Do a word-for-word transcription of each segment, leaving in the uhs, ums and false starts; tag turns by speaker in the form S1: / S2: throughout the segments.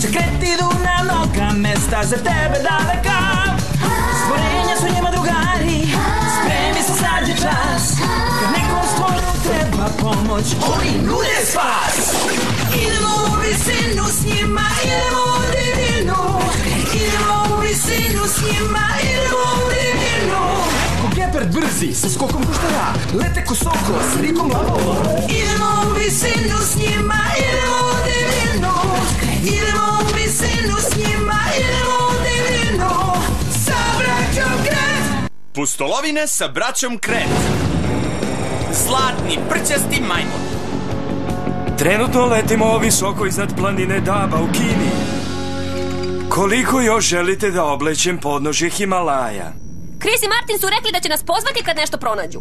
S1: će kreti idu na mnoga mesta za tebe daleka. Stvorenja su njima drugari, spremi se sad je čas. Kad nekom stvoru treba pomoć, oni nude spas. Idemo u visinu s njima, idemo u divinu. Idemo u visinu s njima, idemo u divinu. Ko gepard brzi, sa skokom kuštara, lete ko soko, s rikom lavovo. Idemo u visinu s njima, idemo u divinu. Idemo u visinu s njima, idemo u divinu. Sa braćom Kret.
S2: Pustolovine sa braćom Kret. Zlatni prćasti majmun.
S3: Trenutno letimo visoko iznad planine Daba u Kini. Koliko još želite da oblećem podnožje Himalaja?
S4: Chris i Martin su rekli da će nas pozvati kad nešto pronađu.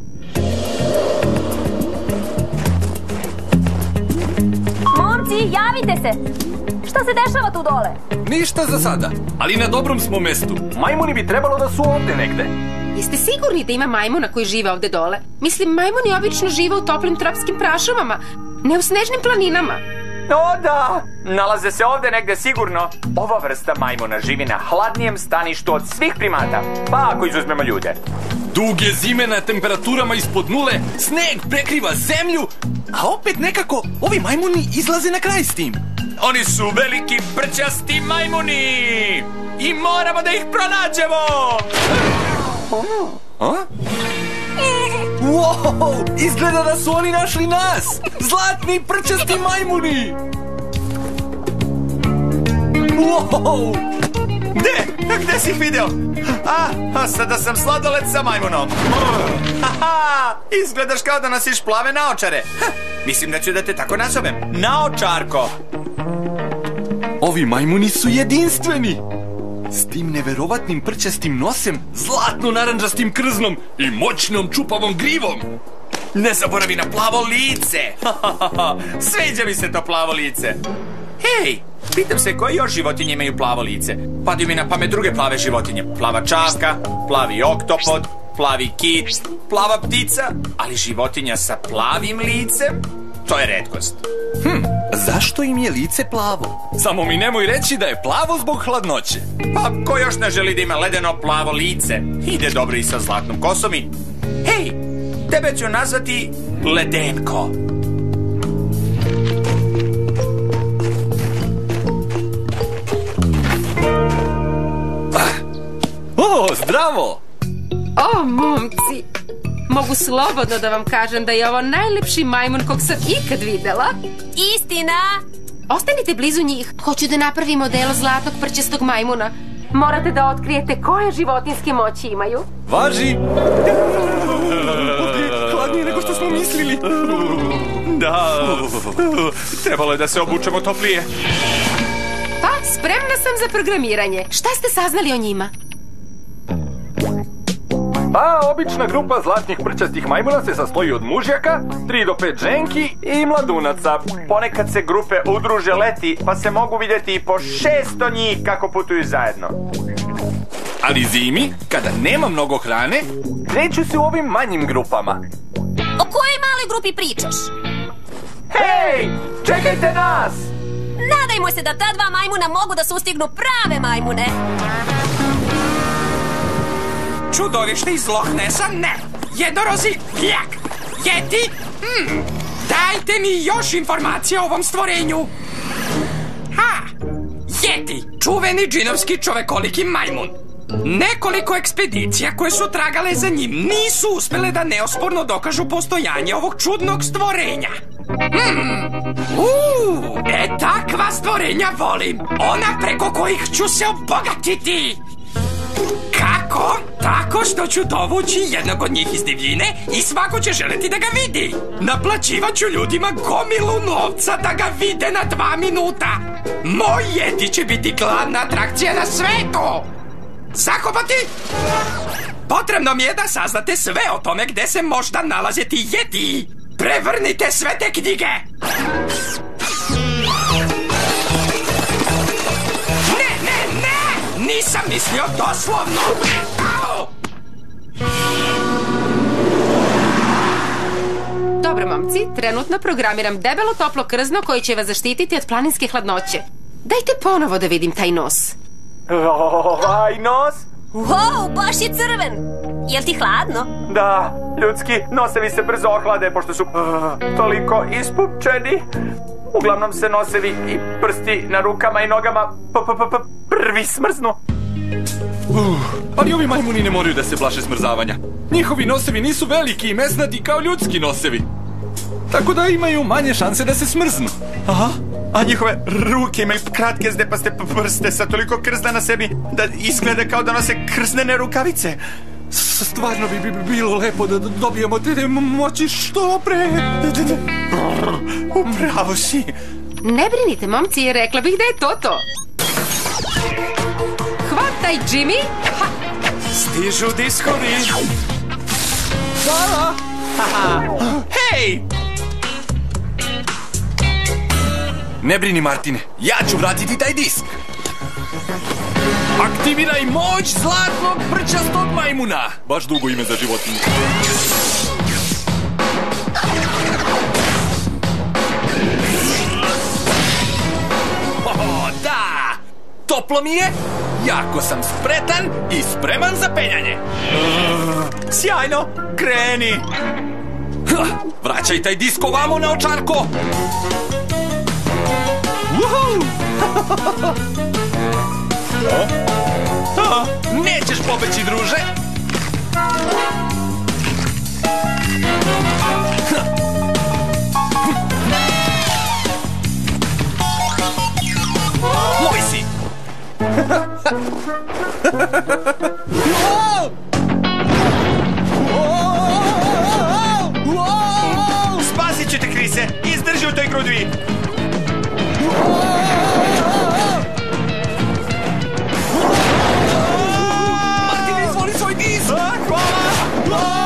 S4: Momci, javite se! Šta se dešava tu dole?
S5: Ništa za sada, ali na dobrom smo mestu. Majmuni bi trebalo da su ovde negde.
S6: Jeste sigurni da ima majmuna koji žive ovde dole? Mislim, majmuni obično žive u toplim tropskim prašumama, ne u snežnim planinama.
S7: O da, nalaze se ovde negde sigurno. Ova vrsta majmuna živi na hladnijem staništu od svih primata, pa ako izuzmemo ljude.
S5: Duge zime na temperaturama ispod nule, sneg prekriva zemlju, a opet nekako ovi majmuni izlaze na kraj s tim.
S2: Oni su veliki prćasti majmuni i moramo da ih pronađemo.
S5: A? Wow, izgleda da su oni našli nas. Zlatni prćasti majmuni. Wow.
S2: Gde? Gde si ih video? A, a sada sam sladoled sa majmunom. Haha, izgledaš kao da nosiš plave naočare. Ha, mislim da ću da te tako nazovem. Naočarko.
S5: Ovi majmuni su jedinstveni. S tim neverovatnim prćastim nosem, zlatno-naranđastim krznom i moćnom čupavom grivom.
S2: Ne zaboravi na plavo lice. Sviđa mi se to plavo lice. Hej, pitam se koje još životinje imaju plavo lice. Padaju mi na pamet druge plave životinje. Plava čavka, plavi oktopod, plavi kit, plava ptica. Ali životinja sa plavim licem, to je retkost.
S5: Hm, zašto im je lice plavo? Samo mi nemoj reći da je plavo zbog hladnoće.
S2: Pa ko još ne želi da ima ledeno plavo lice? Ide dobro i sa zlatnom kosom i... Hej, tebe ću nazvati Ledenko.
S5: O, zdravo!
S6: O, momci, mogu slobodno da vam kažem da je ovo najlepši majmun kog sam ikad videla.
S4: Istina!
S6: Ostanite blizu njih. Hoću da napravim odelo zlatnog prćastog majmuna. Morate da otkrijete koje životinske moći imaju.
S5: Važi! Ovdje je hladnije nego što smo mislili.
S2: Da, trebalo je da se obučemo toplije.
S6: Pa, spremna sam za programiranje. Šta ste saznali o njima?
S5: Pa, obična grupa zlatnih prćastih majmuna se sastoji od mužjaka, tri do pet ženki i mladunaca.
S7: Ponekad se grupe udruže leti, pa se mogu vidjeti i po šesto njih kako putuju zajedno.
S5: Ali zimi, kada nema mnogo hrane, kreću se u ovim manjim grupama.
S4: O kojoj maloj grupi pričaš?
S7: Hej, čekajte nas!
S4: Nadajmo se da ta dva majmuna mogu da sustignu prave majmune.
S8: Čudovište iz Loch Nessa, ne. Jednorozi, jak. Jeti, hm. Dajte mi još informacija o ovom stvorenju. Ha, Jeti, čuveni džinovski čovekoliki majmun. Nekoliko ekspedicija koje su tragale za njim nisu uspele da neosporno dokažu postojanje ovog čudnog stvorenja. Hmm. Uuu, e takva stvorenja volim. Ona preko kojih ću se obogatiti. Kako? Tako što ću dovući jednog od njih iz divljine i svako će želeti da ga vidi. Naplaćivat ću ljudima gomilu novca da ga vide na dva minuta. Moj Jeti će biti glavna atrakcija na svetu. Zakopati? Potrebno mi je da saznate sve o tome gde se možda nalaze ti Jeti. Prevrnite sve te knjige. Ne, ne, ne! Nisam mislio doslovno. Au!
S6: Dobro, momci, trenutno programiram debelo toplo krzno koje će vas zaštititi od planinske hladnoće. Dajte ponovo da vidim taj nos.
S7: Ovaj nos?
S4: Wow, baš je crven. Jel ti hladno?
S7: Da, ljudski nosevi se brzo ohlade pošto su uh, toliko ispupčeni. Uglavnom se nosevi i prsti na rukama i nogama prvi smrznu.
S5: Uh, ali ovi majmuni ne moraju da se plaše smrzavanja. Njihovi nosevi nisu veliki i mesnati kao ljudski nosevi. Tako da imaju manje šanse da se smrznu.
S2: Aha, a njihove ruke imaju kratke zdepaste prste sa toliko krzna na sebi da izgleda kao da nose krznene rukavice.
S5: Stvarno bi bilo lepo da dobijemo te moći što pre.
S2: Upravo si.
S6: Ne brinite, momci, rekla bih da je to to. Hvataj, Jimmy. Ha.
S3: Stižu diskovi.
S2: Hvala. Hej!
S5: Ne brini, Martine, ja ću vratiti taj disk. Aktiviraj moć zlatnog prčastog majmuna. Baš dugo ime za životinju. O, da! Toplo mi je, jako sam spretan i spreman za penjanje.
S2: Sjajno, kreni.
S5: Ha, vraćaj taj disk ovamo na očarko. Uhu! Nećeš pobeći, druže. Moj si.
S2: Spasit ću te, Krise. Izdrži u toj grudvi.
S5: Martin, izvoli svoj disk.
S2: Hvala.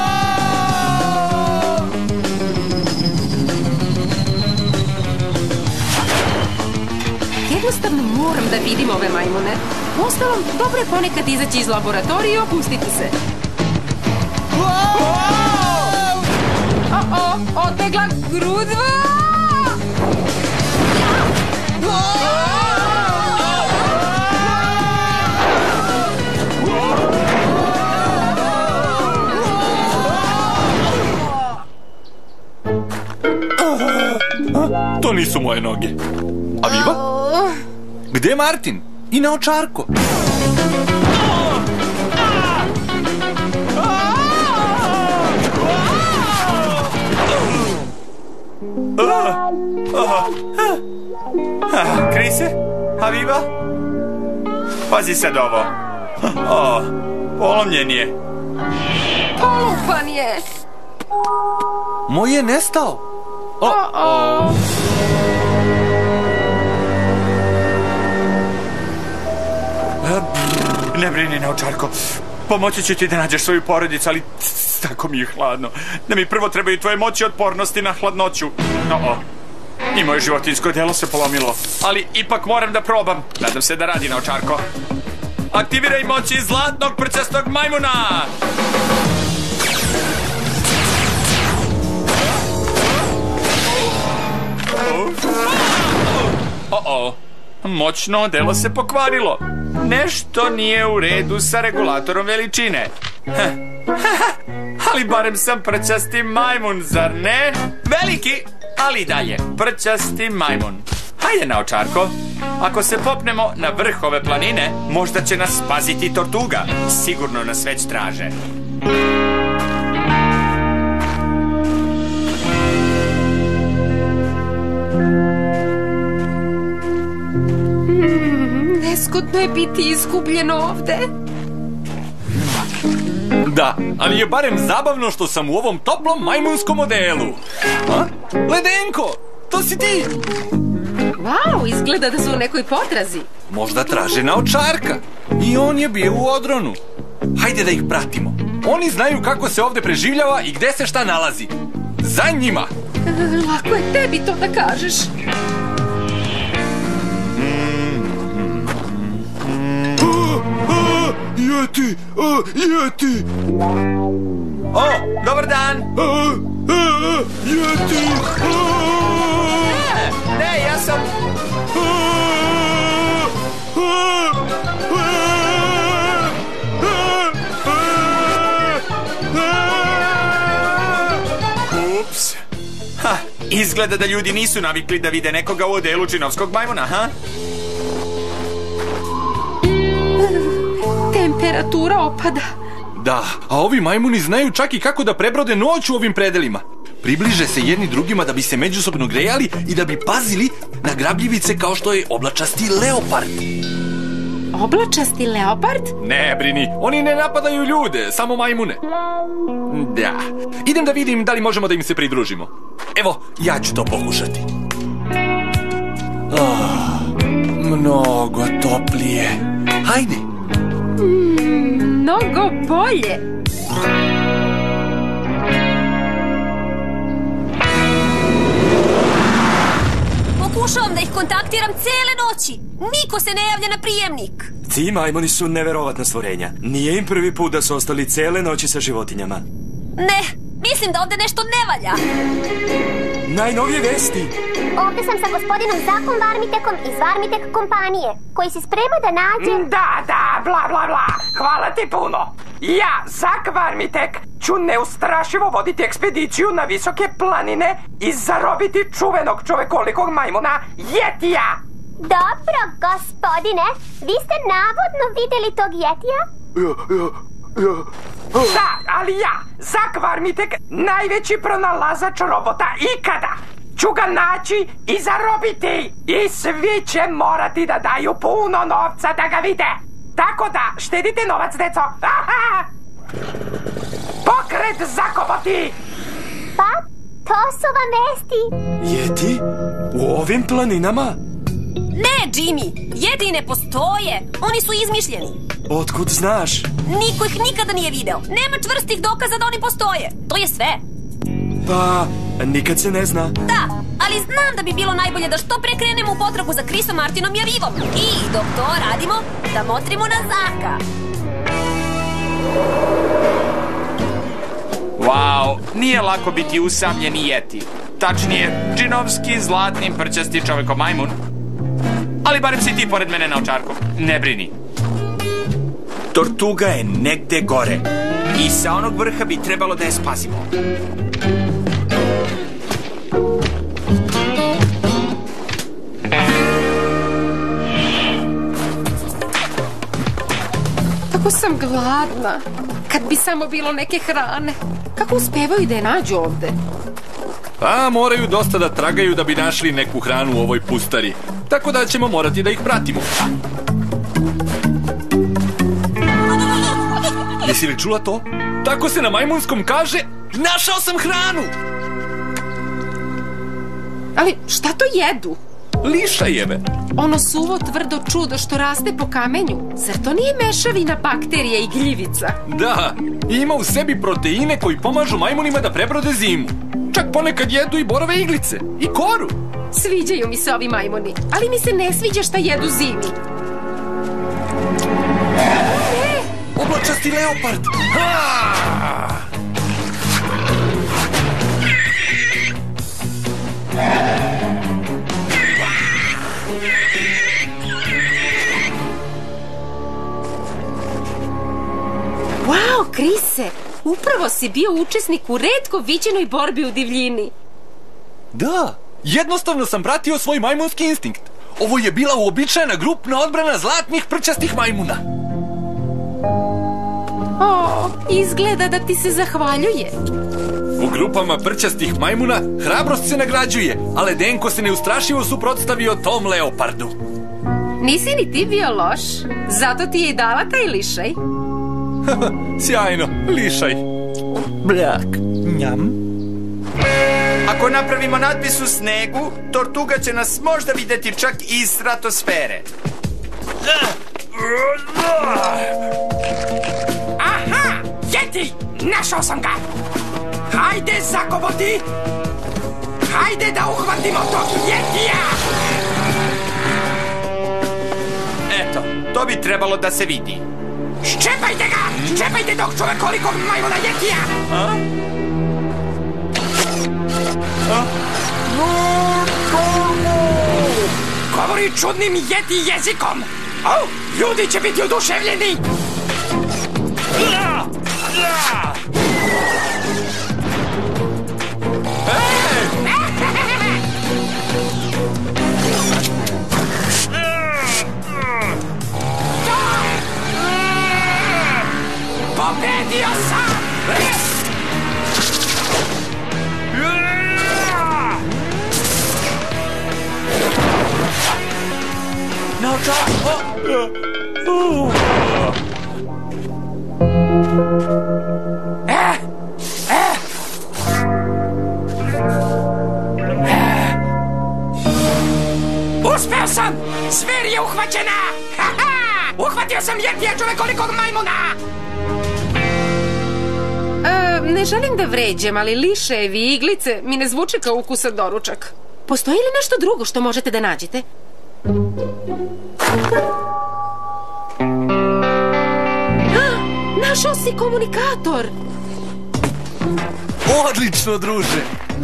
S6: Jednostavno moram da vidim ove majmune. Uostalom, dobro je ponekad izaći iz laboratorije i opustiti se. O-o, otegla grudva!
S5: To nisu moje noge. A Viva? Gde je Martin? I na očarko.
S2: Krise? A Viva? Pazi sad ovo. O, polomljen je.
S6: Polupan je.
S5: Moj je nestao.
S6: O-o.
S2: Ne brini, Naučarko. Pomoći ću ti da nađeš svoju porodicu, ali tako mi je hladno. Da mi prvo trebaju tvoje moći otpornosti na hladnoću. No-o. I moje životinjsko delo se polomilo. Ali ipak moram da probam. Nadam se da radi, Naučarko. Aktiviraj moći zlatnog prčastog majmuna! O-o. Moćno delo se pokvarilo. Nešto nije u redu sa regulatorom veličine. Ali barem sam prčasti majmun, zar ne? Veliki, ali i dalje prčasti majmun. Hajde, Naučarko. Ako se popnemo na vrh ove planine, možda će nas spasiti tortuga. Sigurno nas već traže.
S6: Neskudno je biti izgubljeno ovde.
S5: Da, ali je barem zabavno što sam u ovom toplom majmunskom modelu. A? Ledenko, to si ti.
S6: Vau, izgleda da su u nekoj potrazi.
S5: Možda traže Naučarka. I on je bio u odronu. Hajde da ih pratimo. Oni znaju kako se ovde preživljava i gde se šta nalazi. Za njima.
S6: Lako je tebi to da kažeš.
S5: Jeti, jeti.
S2: O, dobar dan.
S5: Jeti.
S2: Ne, ja sam... Ups. Ha, izgleda da ljudi nisu navikli da vide nekoga u odelu džinovskog majmuna, ha?
S6: Temperatura opada.
S5: Da, a ovi majmuni znaju čak i kako da prebrode noć u ovim predelima. Približe se jedni drugima da bi se međusobno grejali i da bi pazili na grabljivice kao što je oblačasti leopard.
S6: Oblačasti leopard?
S5: Ne brini, oni ne napadaju ljude, samo majmune. Da, idem da vidim da li možemo da im se pridružimo. Evo, ja ću to pokušati. Oh, mnogo toplije. Hajde.
S6: Mm, mnogo bolje.
S4: Pokušavam da ih kontaktiram cele noći. Niko se ne javlja na prijemnik.
S3: Ti majmuni su neverovatna stvorenja. Nije im prvi put da su ostali cele noći sa životinjama.
S4: Ne, mislim da ovde nešto ne valja.
S3: Najnovije vesti.
S9: Ovde sam sa gospodinom Zakom Varmitekom iz Varmitek kompanije, koji se sprema da nađe...
S8: Da, da, bla, bla, bla. Hvala ti puno. Ja, Zak Varmitek, ću neustrašivo voditi ekspediciju na visoke planine i zarobiti čuvenog čovekolikog majmuna Jetija.
S9: Dobro, gospodine. Vi ste navodno videli tog Jetija?
S5: Ja, ja, ja.
S8: Da, ali ja, Zak Varmitek, najveći pronalazač robota ikada, ću ga naći i zarobiti. I svi će morati da daju puno novca da ga vide. Tako da, štedite novac, deco. Aha! Pokret Zakoboti!
S9: Pa, to su vam vesti.
S3: Jeti? U ovim planinama?
S4: Ne, Jimmy, Jeti ne postoje. Oni su izmišljeni.
S3: Otkud znaš?
S4: Niko ih nikada nije video. Nema čvrstih dokaza da oni postoje. To je sve.
S3: Pa, nikad se ne zna.
S4: Da, ali znam da bi bilo najbolje da što pre krenemo u potragu za Chrisom Martinom i Avivom. I dok to radimo, da motrimo na Zaka.
S2: Wow, nije lako biti usamljeni Jeti. Tačnije, džinovski, zlatni, prćasti čoveko majmun. Ali barem si ti pored mene na očarku. Ne brini. Tortuga je negde gore. I sa onog vrha bi trebalo da je spasimo.
S6: Kako sam gladna. Kad bi samo bilo neke hrane. Kako uspevaju da je nađu ovde?
S5: Pa, moraju dosta da tragaju da bi našli neku hranu u ovoj pustari. Tako da ćemo morati da ih pratimo. Jesi li čula to? Tako se na majmunskom kaže, našao sam hranu!
S6: Ali šta to jedu?
S5: Lišajeve.
S6: Ono suvo tvrdo čudo što raste po kamenju. Zar to nije mešavina bakterija i gljivica?
S5: Da, ima u sebi proteine koji pomažu majmunima da prebrode zimu. Čak ponekad jedu i borove iglice i koru.
S6: Sviđaju mi se ovi majmuni, ali mi se ne sviđa šta jedu zimi.
S5: Ne! Oblačasti leopard! Ha!
S6: Wow, Krise, upravo si bio učesnik u retko viđenoj borbi u divljini.
S5: Da, jednostavno sam pratio svoj majmunski instinkt. Ovo je bila uobičajena grupna odbrana zlatnih prćastih majmuna.
S6: O, izgleda da ti se zahvaljuje.
S5: U grupama prćastih majmuna hrabrost se nagrađuje, a Ledenko se neustrašivo suprotstavio tom leopardu.
S6: Nisi ni ti bio loš, zato ti je i dala taj lišaj.
S5: Sjajno, lišaj.
S7: Bljak, njam. Ako napravimo natpis u snegu, Tortuga će nas možda videti čak i iz stratosfere.
S8: Aha, Jeti, našao sam ga. Hajde, Zakoboti. Hajde da uhvatimo tog Jetija.
S2: Eto, to bi trebalo da se vidi.
S8: Ščepajte ga! Ščepajte tog čovekolikog majmuna Jetija!
S2: A? A?
S8: Govori čudnim Jeti jezikom! Au, ljudi će biti oduševljeni! Pobedio sam! Eh, eh. Uspeo sam! Zver je uhvaćena! Uhvatio sam jetija čovekolikog majmuna!
S6: E, ne želim da vređam, ali liševi i iglice mi ne zvuči kao ukusan doručak. Postoji li nešto drugo što možete da nađete? Ah, našao si komunikator!
S5: Odlično, druže!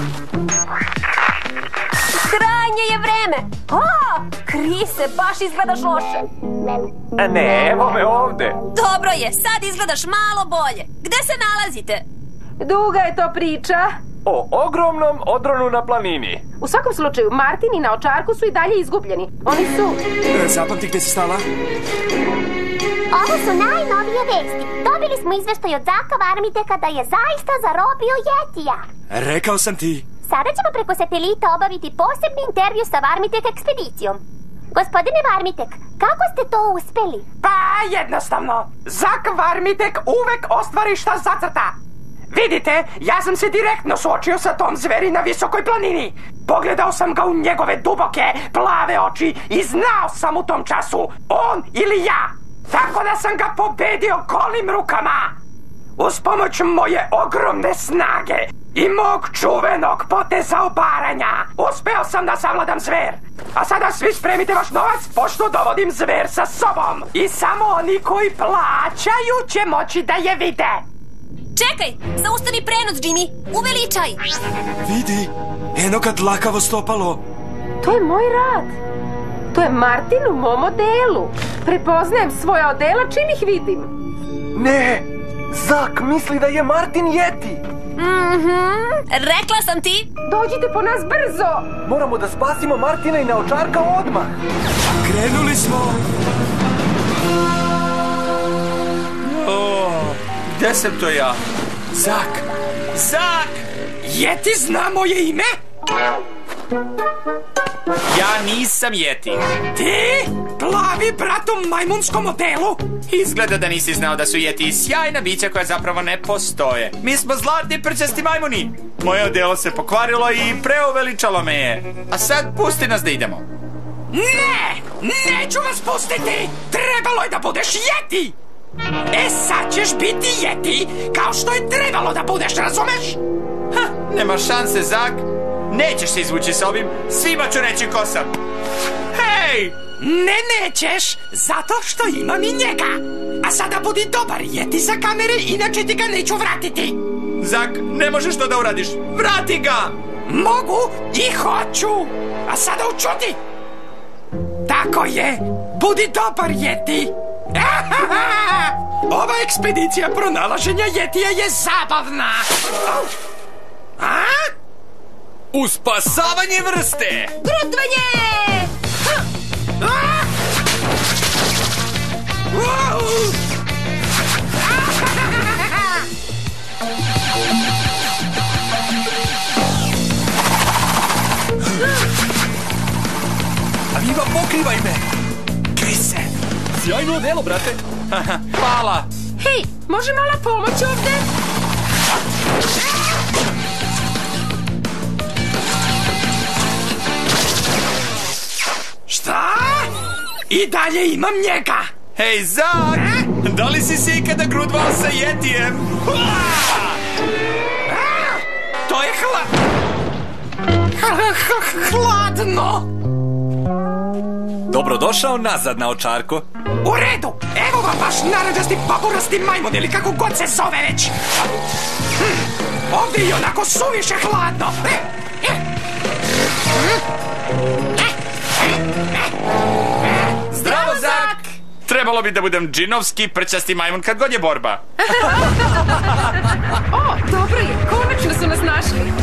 S4: Krajnje je vreme! O, Krise, baš izgledaš loše.
S7: Ne, evo me ovde.
S4: Dobro je, sad izgledaš malo bolje. Gde se nalazite?
S6: Duga je to priča.
S7: O ogromnom odronu na planini.
S6: U svakom slučaju, Martin i na očarku su i dalje izgubljeni. Oni su...
S3: E, zapamti gde si stala?
S9: Ovo su najnovije vesti. Dobili smo izveštaj od Zaka Varmiteka da je zaista zarobio jetija.
S3: Rekao sam ti.
S9: Sada ćemo preko satelita obaviti posebni intervju sa Varmitek ekspedicijom. Gospodine Varmitek, kako ste to uspeli?
S8: Pa, jednostavno. Zak Varmitek uvek ostvari šta zacrta. Vidite, ja sam se direktno suočio sa tom zveri na visokoj planini. Pogledao sam ga u njegove duboke, plave oči i znao sam u tom času, on ili ja. Tako da sam ga pobedio golim rukama. Uz pomoć moje ogromne snage i mog čuvenog poteza obaranja uspeo sam da savladam zver. A sada svi spremite vaš novac, pošto dovodim zver sa sobom. I samo oni koji plaćaju će moći da je vide.
S4: Čekaj, zaustavi prenos, Jimmy. Uveličaj.
S3: Vidi, eno kad dlakavo stopalo.
S6: To je moj rad. To je Martin u mom odelu. Prepoznajem svoja odela čim ih vidim.
S7: Ne, Zak misli da je Martin jeti.
S4: Mhm, rekla sam ti.
S6: Dođite po nas brzo.
S7: Moramo da spasimo Martina i naočarka odmah.
S3: Krenuli smo.
S2: O, gde sam to ja? Zak! Zak!
S8: Jeti zna moje ime?
S2: Ja nisam jeti.
S8: Ti? Plavi brat u majmunskom odelu?
S2: Izgleda da nisi znao da su jeti sjajna bića koja zapravo ne postoje. Mi smo zlatni prčasti majmuni. Moje odelo se pokvarilo i preuveličalo me je. A sad pusti nas da idemo.
S8: Ne! Neću vas pustiti! Trebalo je da budeš jeti! E sad ćeš biti jeti kao što je trebalo da budeš, razumeš?
S2: Ha, nema šanse, Zak. Nećeš se izvući s ovim, svima ću reći ko sam. Hej!
S8: Ne nećeš, zato što imam i njega. A sada budi dobar, jeti za kamere, inače ti ga neću vratiti.
S2: Zak, ne možeš to da uradiš. Vrati ga!
S8: Mogu i hoću. A sada učuti. Tako je, budi dobar, jeti. Ova ekspedicija pronalaženja jetija je zabavna. A?
S5: Uspasavanje vrste!
S4: Grutvanje!
S5: Aviva, pokrivaj me!
S2: Krise!
S5: Sjajno odelo, brate!
S2: Hvala!
S6: Hej, može mala pomoć ovde?
S8: Šta? I dalje imam njega.
S2: Hej, Zak! Da li si se ikada grudvao sa jetijem?
S8: To je hla... hladno.
S5: Dobrodošao nazad, naočarko.
S8: U redu, evo vam vaš naranđasti paburasti majmun ili kako god se zove već. Hm, ovdje je onako suviše hladno.
S2: Zdravo, Zak! Voleo bi da budem džinovski prćasti majmun kad god je borba.
S6: O, dobro je, konačno su nas našli.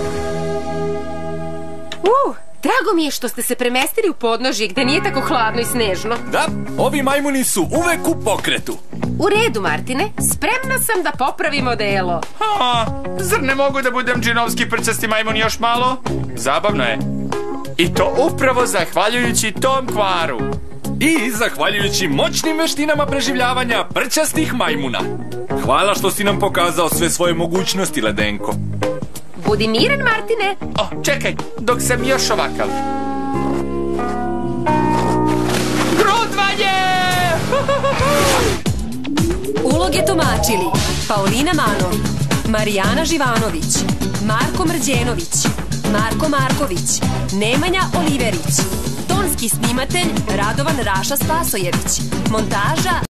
S6: Uh, drago mi je što ste se premestili u podnožje gde nije tako hladno i snežno.
S5: Da, ovi majmuni su uvek u pokretu.
S6: U redu, Martine, spremna sam da popravim odelo.
S2: A, zar ne mogu da budem džinovski prćasti majmun još malo? Zabavno je. I to upravo zahvaljujući tom kvaru.
S5: I zahvaljujući moćnim veštinama preživljavanja prćastih majmuna. Hvala što si nam pokazao sve svoje mogućnosti, Ledenko.
S6: Budi miran, Martine.
S2: O, čekaj, dok sam još ovakav. Grudvanje!
S4: Uloge tumačili Paulina Manov, Marijana Živanović, Marko Mrđenović, Marko Marković, Nemanja Oliverić, tonski snimatelj Radovan Raša Spasojević, montaža